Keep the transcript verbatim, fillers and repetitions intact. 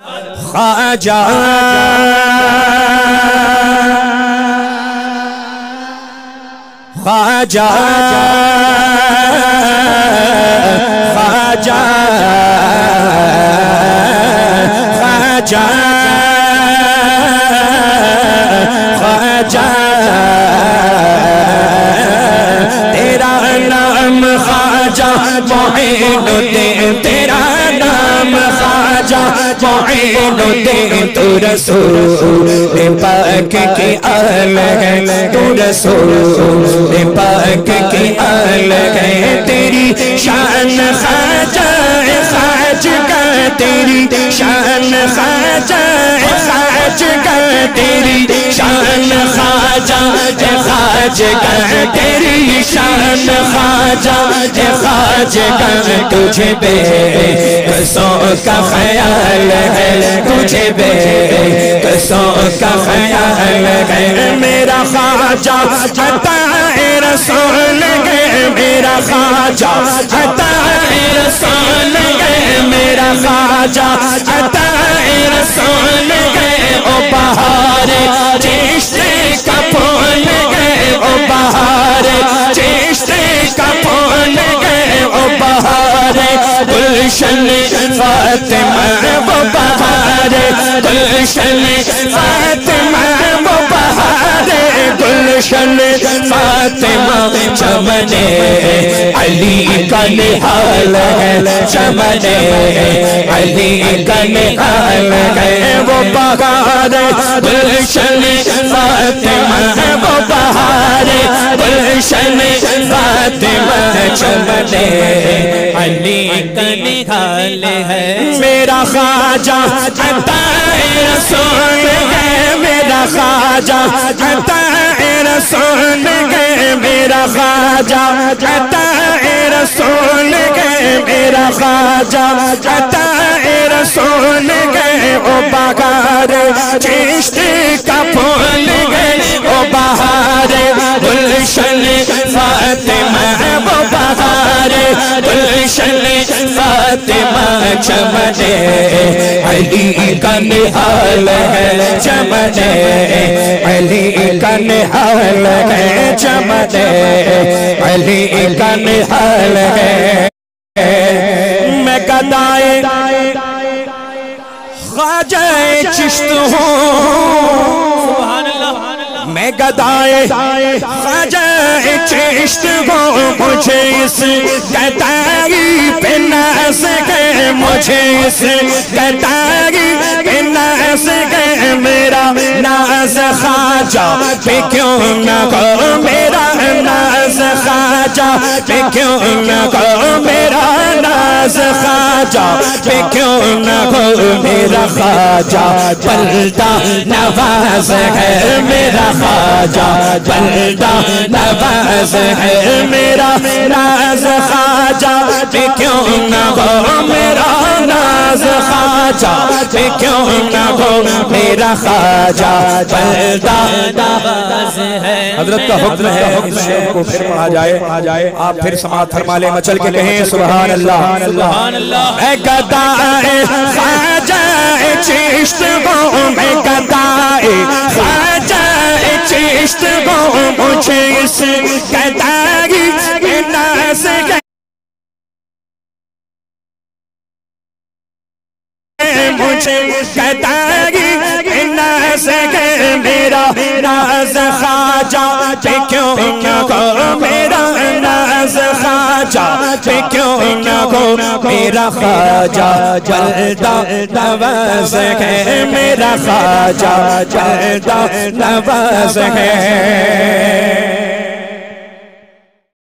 خواجہ خواجہ خواجہ خواجہ خواجہ تیرا نام خواجہ معین الدین تیرا نام خواجہ معین الدین تو رسول پاک کی آل ہے تو رسول پاک کی آل ہے تیری شان خواجہ خواجہ تیری شان خواجہ خواجہ تیری شان خواجہ خواجہ تیری شان خواجہ خواجہ تجھے بے قصوں کا خیال ہے تجھے بے قصوں کا خیال ہے میرا خواجہ عطا رسول ہے میرا خواجہ عطا رسول ہے میرا خواجہ عطا رسول ہے او بہار چشتے کا پھول ہے او بہار چشتے کا پھول ہے او بہار گلشن فاطمہ وہ بہار گلشن فاطمہ وہ بہار گلشن فاطمہ چمن علی کا نہال ہے چمن علی کا نہال ہے وہ بہار گلشن فاطمہ وہ بہار گلشن فاطمہ چمن علی کا نہال ہے میرا خواجہ عطا رسول ہے میرا خواجہ عطا رسول ہے میرا خواجہ عطا رسول ہے میرا خواجہ عطا رسول ہے او بہار چشتے کا پھول ہے او بہار گلشن فاطمہ وہ بہار گلشن فاطمہ چمن علی کا نہال ہے چمن علی کا نہال ہے چمن علی کا نہال ہے میں گدائے خواجہ چشت ہوں میں گدائے خواجہ چشت ہوں مجھے اس گدائی پہ ناز ہے مجھے اس گدائی پہ ناز ہے میرا ناز خواجہ پہ کیوں نہ ہو میرا ناز خواجہ پہ کیوں نہ ہو میرا ناز خواجہ پہ کیوں نہ ہو میرا خواجہ بلدہ نواز ہے میرا خواجہ بلدہ نواز ہے میرا ناز خواجہ پہ کیوں نہ ہو میرا ناز خواجہ پہ کیوں نہ ہو میرا خواجہ بلدہ نواز ہے حضرت کا حکم ہے اس شعر کو پھر پڑھا جائے آپ پھر سماعت فرما لیں مچل کے کہیں سبحان اللہ میں گدائے خواجہ چشت ہوں میں گدائے خواجہ چشت ہوں مجھے اس گدائی پہ ناز ہے مجھے گدائی پہ ناز ہے میرا ناز خواجہ پہ کیوں نہ ہو میرا ناز خواجہ پہ کیوں نہ ہو میرا خواجہ بلدہ نواز ہے میرا خواجہ بلدہ نواز ہے